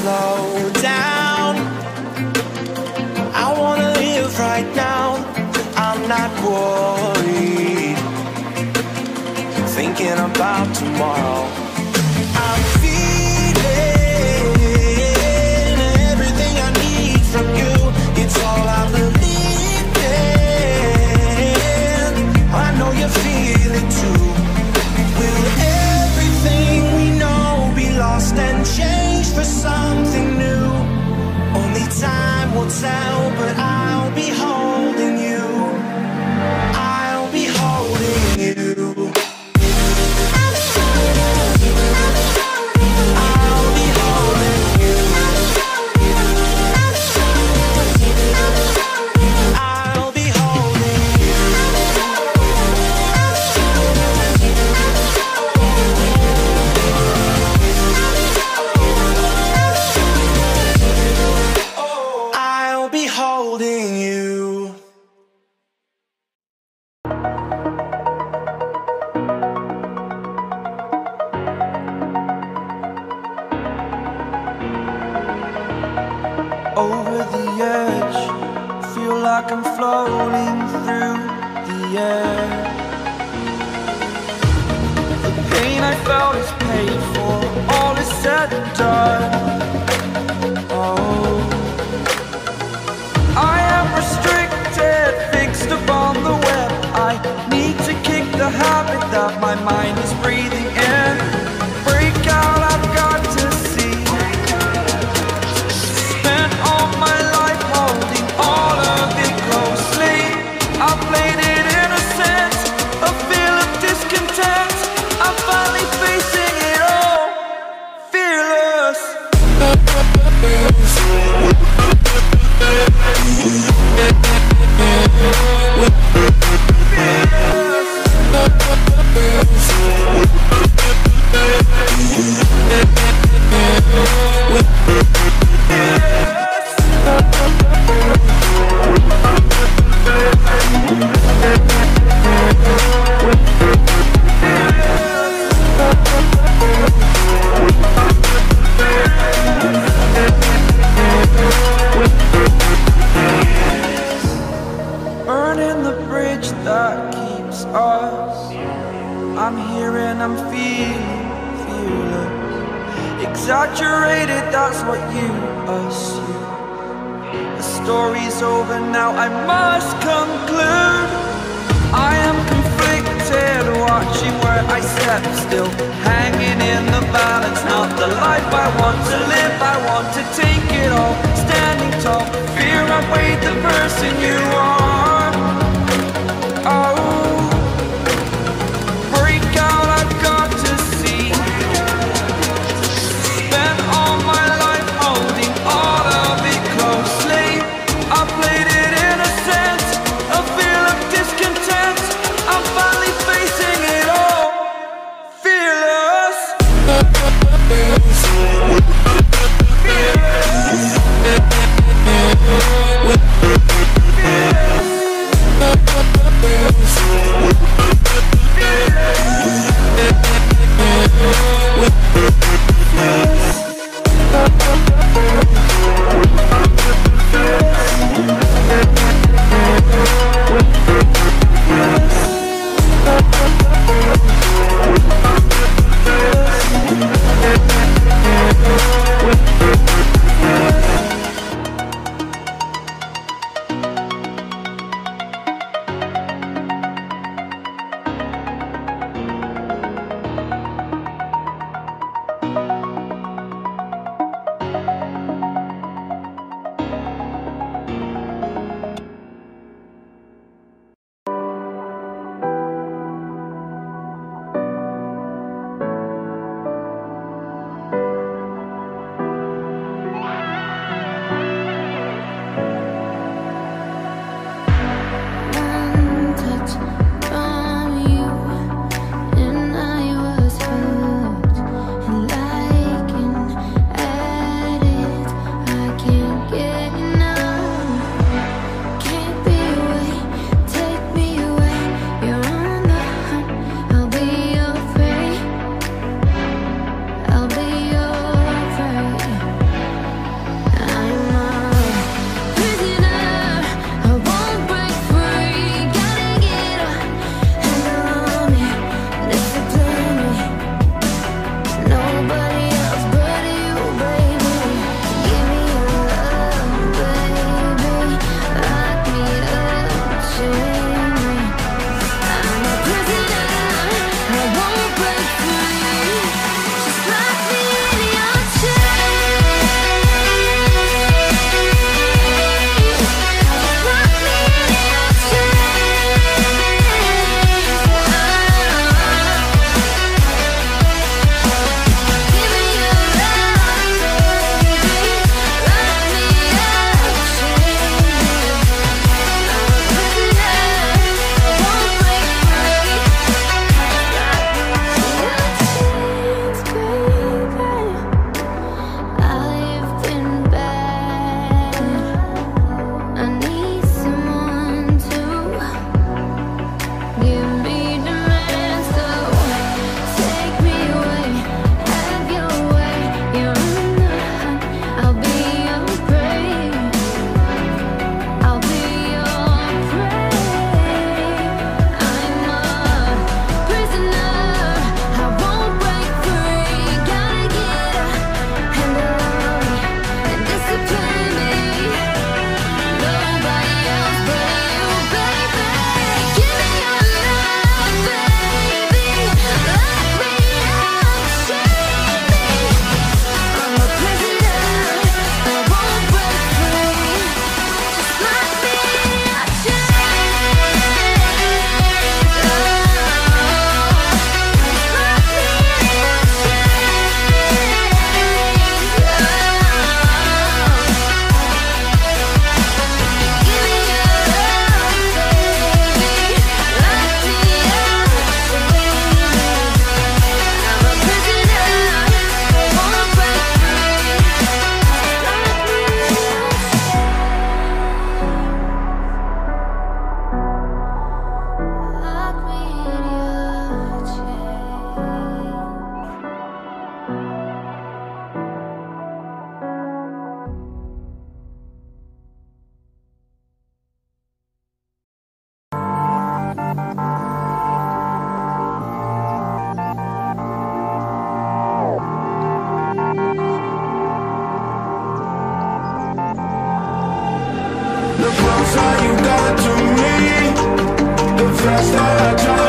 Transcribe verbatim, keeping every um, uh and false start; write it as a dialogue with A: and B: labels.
A: slow down. I wanna live right now. I'm not worried, thinking about tomorrow. I'm feeling everything I need from you. It's all I believe in. I know you feel it too. Will everything we know be lost and changed for something new? Only time will tell, but I'll be holding you. I'll be holding you. Over the edge, feel like I'm floating through the air. The pain I felt is paid for, all is said and done. Oh, I am restricted, fixed upon the web. I need to kick the habit that my mind is breathing in. Break out, I've got to see. Spent all my life holding all of it closely. I played it innocent, a feel of discontent. I'm finally facing it all, fearless. Burning the bridge that keeps us. I'm here and I'm feeling fearless. Exaggerated, that's what you assume. The story's over now, I must conclude. I am conflicted, watching where I step still, hanging in the balance. Not the life I want to live, I want to take it all. Standing tall, fear outweighed the person you are. Oh, break out, I've got to see. Spent all my life holding all of it closely. I played it innocent, a feel of discontent. I'm finally facing it all, fearless.
B: Yeah. Just a